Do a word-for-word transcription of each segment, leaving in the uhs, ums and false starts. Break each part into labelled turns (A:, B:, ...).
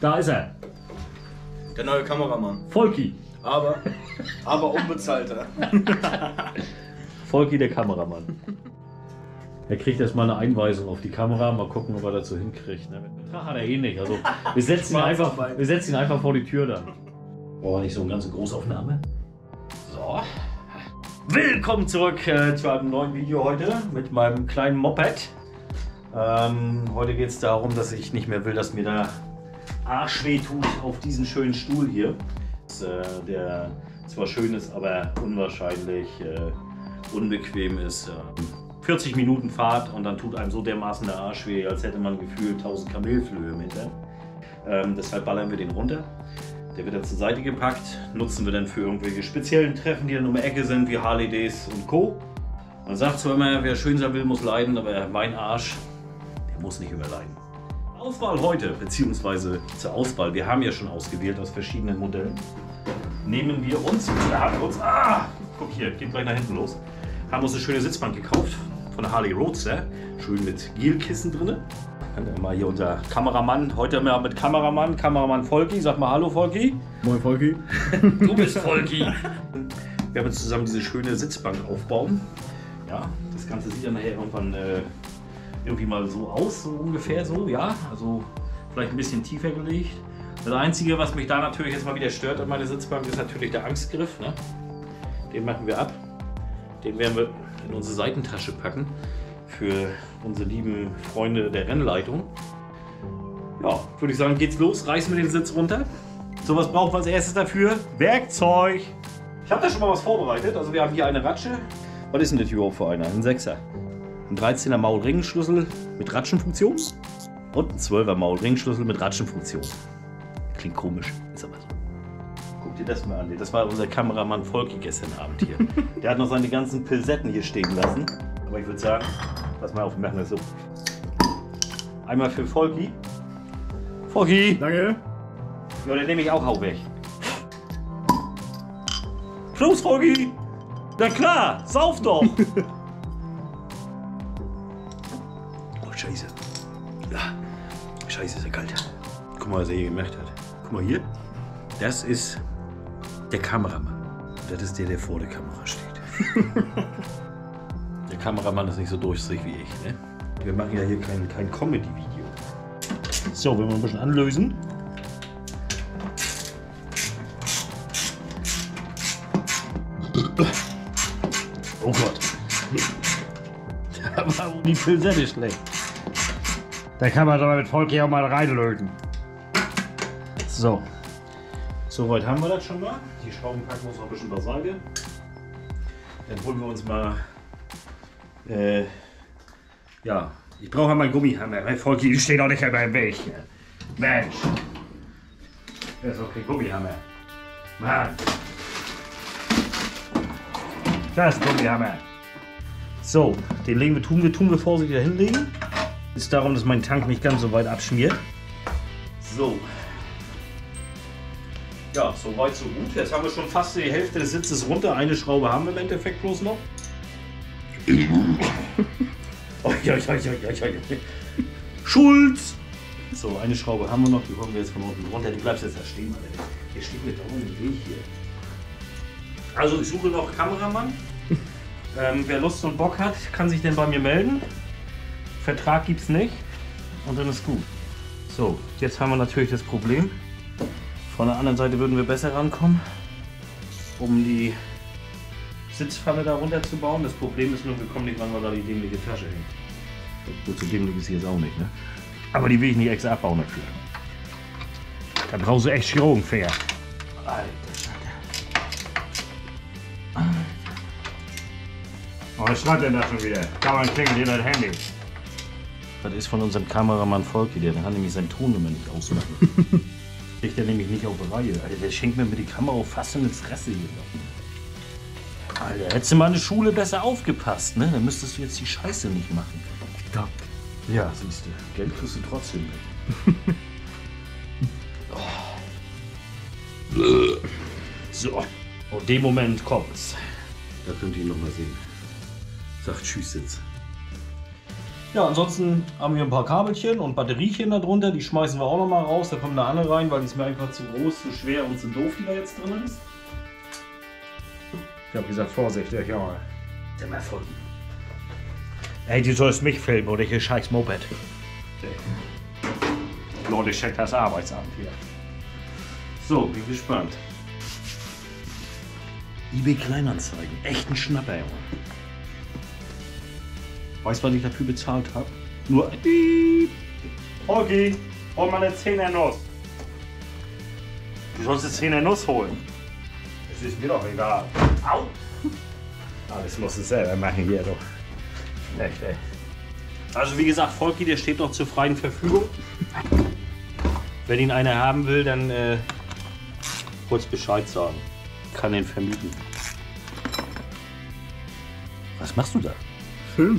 A: Da ist er.
B: Der neue Kameramann.
A: Volki.
B: Aber, aber unbezahlter.
A: Volki, der Kameramann. Er kriegt erstmal eine Einweisung auf die Kamera. Mal gucken, ob er dazu hinkriegt. Ne? Betrag hat er eh nicht. Also, wir setzen, ihn einfach, wir setzen ihn einfach vor die Tür dann. Oh, nicht so eine ganze Großaufnahme. So. Willkommen zurück äh, zu einem neuen Video heute mit meinem kleinen Moped. Ähm, heute geht es darum, dass ich nicht mehr will, dass mir der Arsch weh tut auf diesen schönen Stuhl hier. Das, äh, der zwar schön ist, aber unwahrscheinlich äh, unbequem ist. Äh, vierzig Minuten Fahrt und dann tut einem so dermaßen der Arsch weh, als hätte man gefühlt tausend Kamelflöhe im Hintern. Ähm, deshalb ballern wir den runter. Der wird dann zur Seite gepackt, nutzen wir dann für irgendwelche speziellen Treffen, die dann um die Ecke sind, wie Harley Days und Co. Man sagt zwar immer, wer schön sein will, muss leiden, aber mein Arsch, der muss nicht überleiden. Auswahl heute, beziehungsweise zur Auswahl, wir haben ja schon ausgewählt aus verschiedenen Modellen. Nehmen wir uns, da haben wir uns, ah, guck hier, geht gleich nach hinten los, haben uns eine schöne Sitzbank gekauft von der Harley Roadster, schön mit Gelkissen drin. Dann mal hier unser Kameramann, heute mal mit Kameramann, Kameramann Volki. Sag mal hallo Volki.
C: Moin Volki.
A: Du bist Volki. Wir haben jetzt zusammen diese schöne Sitzbank aufbauen. Ja, das Ganze sieht dann nachher irgendwann äh, irgendwie mal so aus, so ungefähr so, ja. Also vielleicht ein bisschen tiefer gelegt. Das Einzige, was mich da natürlich jetzt mal wieder stört an meiner Sitzbank, ist natürlich der Angstgriff. Ne? Den machen wir ab. Den werden wir in unsere Seitentasche packen. Für unsere lieben Freunde der Rennleitung. Ja, würde ich sagen, geht's los. Reißen wir den Sitz runter. So, was brauchen wir als erstes dafür? Werkzeug. Ich habe da schon mal was vorbereitet. Also wir haben hier eine Ratsche. Was ist denn das überhaupt für einer? Ein Sechser. Ein dreizehner Maulringenschlüssel mit Ratschenfunktion. Und ein zwölfer Maulringenschlüssel mit Ratschenfunktion. Klingt komisch, ist aber so. Guck dir das mal an. Das war unser Kameramann Volki gestern Abend hier. Der hat noch seine ganzen Pilsetten hier stehen lassen. Aber ich würde sagen, pass mal auf, wir machen das so. Einmal für Volki. Volki!
C: Danke.
A: Ja, den nehme ich auch, hau weg. Schluss, Volki! Na klar, sauf doch! Oh, scheiße. Ja, scheiße, ist ja kalt. Guck mal, was er hier gemacht hat. Guck mal hier. Das ist der Kameramann. Das ist der, der vor der Kamera steht. Der Kameramann ist nicht so durchsichtig wie ich, ne? Wir machen ja hier kein, kein Comedy-Video. So, wenn wir ein bisschen anlösen. Oh Gott. Da war die Pilsette schlecht. Da kann man doch mit Volki auch mal reinlöten. So. Soweit haben wir das schon mal. Die Schrauben packen wir uns noch ein bisschen beiseite. Dann holen wir uns mal. Äh, ja, ich brauche mal meinen Gummihammer. Hey, Volki, die steht doch nicht mehr im Weg. Mensch. Das ist doch kein Gummihammer. Mann. Das ist ein Gummihammer. So, den legen wir, tun wir, tun wir vorsichtig hinlegen. Ist darum, dass mein Tank nicht ganz so weit abschmiert. So. Ja, so weit, so gut. Jetzt haben wir schon fast die Hälfte des Sitzes runter. Eine Schraube haben wir im Endeffekt bloß noch. Oh, ja, ja, ja, ja, ja. Schulz! So, eine Schraube haben wir noch. Die holen wir jetzt von unten runter. Du bleibst jetzt da stehen, Alter. Hier steht mir dauernd im Weg hier. Also, ich suche noch Kameramann. ähm, wer Lust und Bock hat, kann sich denn bei mir melden. Vertrag gibt's nicht. Und dann ist gut. So, jetzt haben wir natürlich das Problem. Von der anderen Seite würden wir besser rankommen, um die Sitzpfanne da runter zu bauen. Das Problem ist nur, wir kommen nicht ran, weil da die dämliche Tasche hängt. Gut, so dämlich ist sie jetzt auch nicht, ne? Aber die will ich nicht extra abbauen dafür. Da brauchst du echt Chirurgen für. Alter Scheiße. Alter. Oh, was schreibt denn da schon wieder? Kann man klingelt hier dein Handy. Das ist von unserem Kameramann Volki, der kann nämlich seinen Ton immer nicht ausmachen. Kriegt er nämlich nicht auf die Reihe. Alter, der schenkt mir mit die Kamera fast in die Fresse hier. Alter, hättest du mal in der Schule besser aufgepasst, ne? Dann müsstest du jetzt die Scheiße nicht machen.
C: Ja.
A: Ja, siehst du. Geld kriegst du trotzdem. Oh. So. Und dem Moment kommt's. Da könnt ihr ihn noch mal sehen. Sagt Tschüss jetzt.
C: Ja, ansonsten haben wir ein paar Kabelchen und Batteriechen da drunter. Die schmeißen wir auch noch mal raus. Da kommt eine andere rein, weil die ist mir einfach zu groß, zu schwer und zu doof, die da jetzt drin ist. Ich habe gesagt, vorsichtig, ja. Der mal von. Ey, du sollst mich filmen oder hier scheiß Moped. Leute, check das Arbeitsamt hier. So, bin gespannt. eBay Kleinanzeigen. Echt ein Schnapper, Junge. Weißt du, was ich dafür bezahlt habe? Nur ein Piep. Okay, hol mal eine Zehner Nuss. Du sollst eine Zehner Nuss holen. Das ist mir doch egal. Au! Alles musst du selber machen hier doch. Echt, ey. Also wie gesagt, Volki, der steht noch zur freien Verfügung. Wenn ihn einer haben will, dann äh, kurz Bescheid sagen. Ich kann den vermieten. Was machst du da?
B: Film.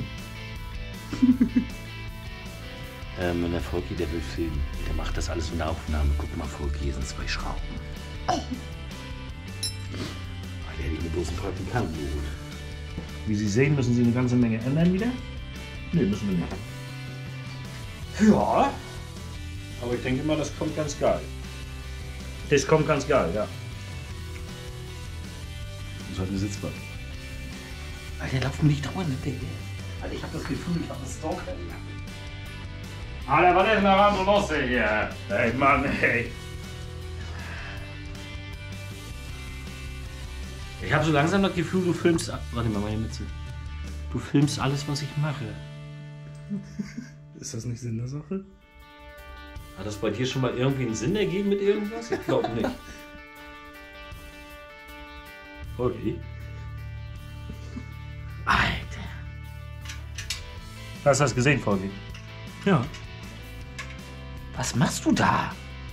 C: ähm, wenn der Volki, der will filmen. Der macht das alles in der Aufnahme. Guck mal, Volki, hier sind zwei Schrauben. Oh. Der hat die bloß einen Praktikanten geholt. Wie Sie sehen, müssen Sie eine ganze Menge ändern wieder. Ne, müssen wir nicht. Ja. Aber ich denke mal, das kommt ganz geil. Das kommt ganz geil, ja.
A: Das hat eine Sitzbank.
C: Alter, lauf mir nicht dauernd mit der hier. Alter, ich hab das Gefühl, ich hab einen Stalker. Alter, was ist denn da so los hier? Ey, Mann, ey. Ich habe so langsam das Gefühl, du filmst. Warte mal, meine Mütze. Du filmst alles, was ich mache.
B: Ist das nicht Sinn der Sache?
C: Hat das bei dir schon mal irgendwie einen Sinn ergeben mit irgendwas? Ich glaube nicht. Okay. Alter. Hast du das gesehen, Volki?
B: Ja.
C: Was machst du da?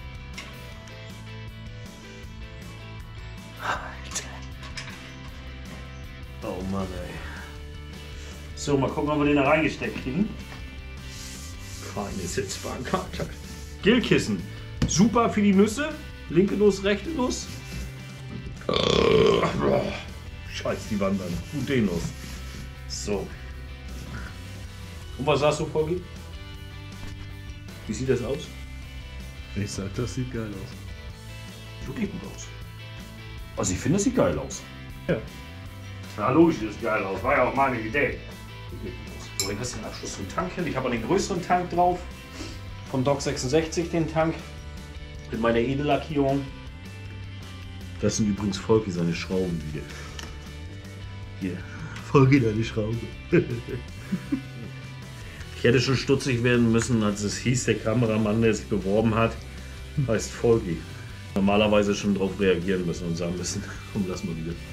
C: Oh Mann, ey. So, mal gucken, ob wir den da reingesteckt kriegen. Feine Sitzbank, Alter. Gillkissen. Super für die Nüsse. Linke Nuss, rechte Nuss. Scheiß die Wand an. Gute Nuss. So. Und was sagst du, Volki? Wie sieht das aus?
B: Ich sag, das sieht geil aus.
C: Wirklich gut aus. Also ich finde, es sieht geil aus.
B: Ja.
C: Na logisch, sieht es geil aus. War ja auch meine Idee. So, dann hast du den Abschluss zum Tank hin. Ich habe einen größeren Tank drauf. Von Doc sechsundsechzig den Tank. Mit meiner Edellackierung.
A: Das sind übrigens Volki seine Schrauben wieder.
C: Hier.
A: Volki deine Schrauben.
C: Ich hätte schon stutzig werden müssen, als es hieß, der Kameramann, der sich beworben hat, heißt Volki. Normalerweise schon darauf reagieren müssen und sagen müssen, komm, lass mal wieder.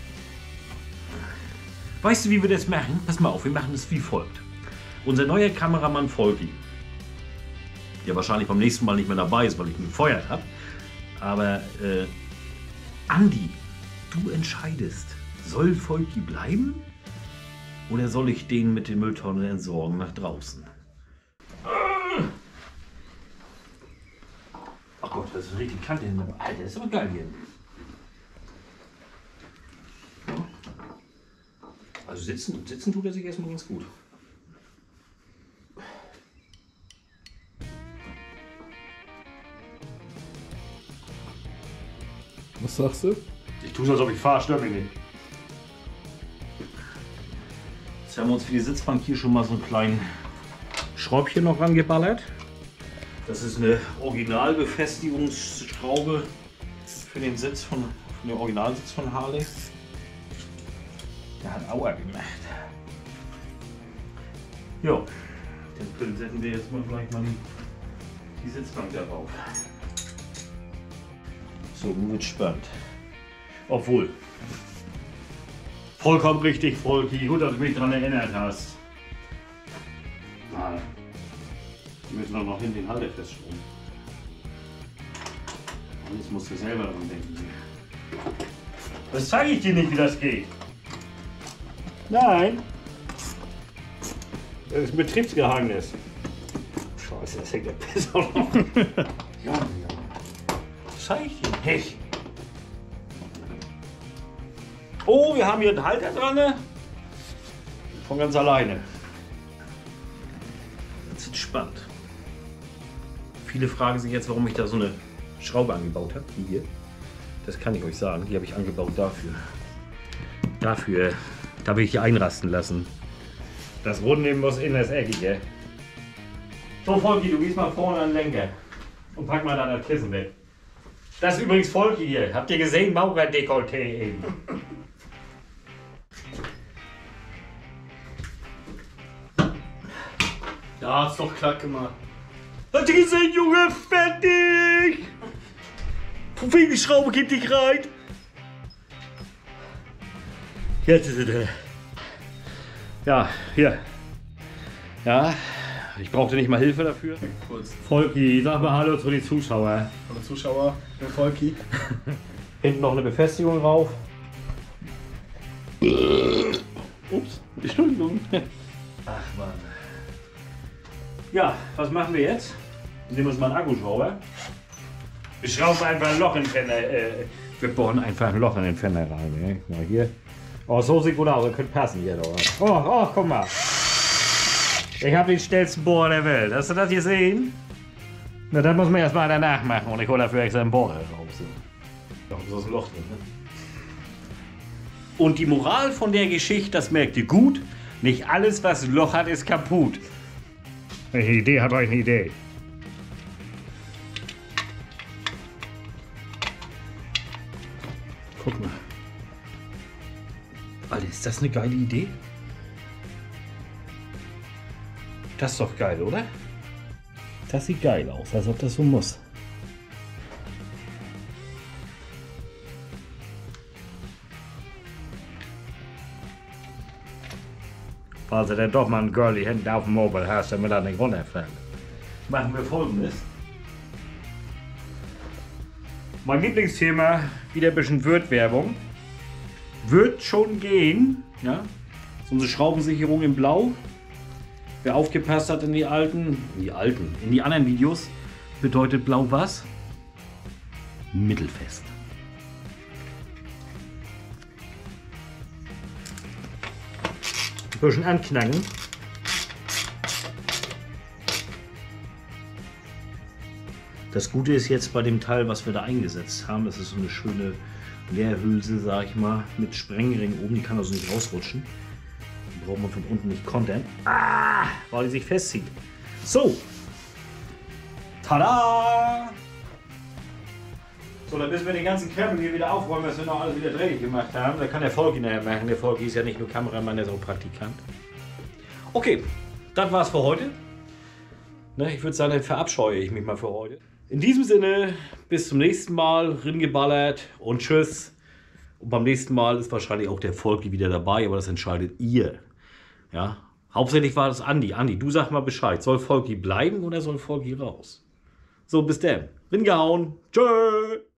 C: Weißt du, wie wir das machen? Pass mal auf, wir machen das wie folgt. Unser neuer Kameramann Volki, der wahrscheinlich beim nächsten Mal nicht mehr dabei ist, weil ich ihn gefeuert habe, aber äh, Andi, du entscheidest, soll Volki bleiben oder soll ich den mit den Mülltonnen entsorgen nach draußen? Ach Gott, das ist eine richtige Kante hin. Alter, das ist aber geil hier. Also sitzen, sitzen tut er sich erstmal ganz gut.
B: Was sagst du?
C: Ich tue es, als ob ich fahre, stört mich nicht. Jetzt haben wir uns für die Sitzbank hier schon mal so einen kleinen Schräubchen noch rangeballert. Das ist eine Originalbefestigungsschraube für den Sitz von, für den Originalsitz von Harley. Der hat Aua gemacht. Jo, dann setzen wir jetzt mal gleich mal die, die Sitzbank darauf. So, nun wird spannend. Obwohl, vollkommen richtig, Volki. Gut, dass du mich daran erinnert hast. Nein. Wir müssen doch noch hinten den Halter festschrauben. Jetzt musst du selber dran denken. Das zeige ich dir nicht, wie das geht. Nein. Das ist ein Betriebsgeheimnis. Scheiße, das hängt der Piss auch noch. Ja, ja. Das zeige ich dir nicht. Oh, wir haben hier einen Halter dran. Ne? Von ganz alleine. gespannt. Viele fragen sich jetzt, warum ich da so eine Schraube angebaut habe, wie hier. Das kann ich euch sagen, die habe ich angebaut dafür. Dafür, da will ich die einrasten lassen. Das Runde muss in das Eckige. So, Volki, du gehst mal vorne an den Lenker und pack mal da das Kissen weg. Das ist übrigens Volki hier. Habt ihr gesehen? Maurerdekolleté eben.
B: Ja, ist doch klack gemacht.
C: Habt ihr gesehen, Junge? Fertig! Von wegen Schraube geht nicht rein. Jetzt ist es. Ja, hier. Ja, ich brauchte nicht mal Hilfe dafür.
B: Kurz.
C: Volki, sag mal Hallo zu den Zuschauern.
B: Hallo Zuschauer, ich bin Volki.
C: Hinten noch eine Befestigung drauf. Ups, Entschuldigung. Ach Mann. Ja, was machen wir jetzt? Nehmen wir uns mal einen Akkuschrauber. Wir schrauben einfach ein Loch in den Fender. Äh, wir bohren einfach ein Loch in den Fender rein. Ne? Mal hier. Oh, so sieht gut aus. Das könnte passen hier doch. Oh, oh, guck mal. Ich habe den schnellsten Bohrer der Welt. Hast du das gesehen? Na, das muss man erst mal danach machen und ich hole dafür extra einen Bohrer raus. Da ist ein Loch drin. Ne? Und die Moral von der Geschichte, das merkt ihr gut. Nicht alles, was ein Loch hat, ist kaputt. Wenn ich eine Idee habe, habe ich eine Idee. Guck mal. Alter, ist das eine geile Idee? Das ist doch geil, oder? Das sieht geil aus, als ob das so muss. Falls du denn doch mal ein Girlie hinten auf dem Mobile hast, damit er nicht runterfällt. Machen wir Folgendes. Mein Lieblingsthema, wieder ein bisschen Wirt-Werbung. Wird schon gehen. Ja? Das ist unsere Schraubensicherung in Blau. Wer aufgepasst hat in die alten, in die alten, in die anderen Videos, bedeutet Blau was? Mittelfest. Ein bisschen anknacken. Das Gute ist jetzt bei dem Teil, was wir da eingesetzt haben, das ist so eine schöne Leerhülse, sag ich mal, mit Sprengring oben, die kann also nicht rausrutschen. Die braucht man von unten nicht kontern. Ah, weil die sich festzieht. So. Tada! So, dann müssen wir den ganzen Krempel hier wieder aufräumen, was wir noch alles wieder dreckig gemacht haben. Da kann der Volki nachher machen. Der Volki ist ja nicht nur Kameramann, der ist auch Praktikant. Okay, das war's für heute. Ne, ich würde sagen, dann verabscheue ich mich mal für heute. In diesem Sinne, bis zum nächsten Mal, ringeballert und tschüss. Und beim nächsten Mal ist wahrscheinlich auch der Volki wieder dabei, aber das entscheidet ihr. Ja, hauptsächlich war das Andi. Andi, du sag mal Bescheid. Soll Volki bleiben oder soll Volki raus? So, bis dann. Ringehauen. Tschö.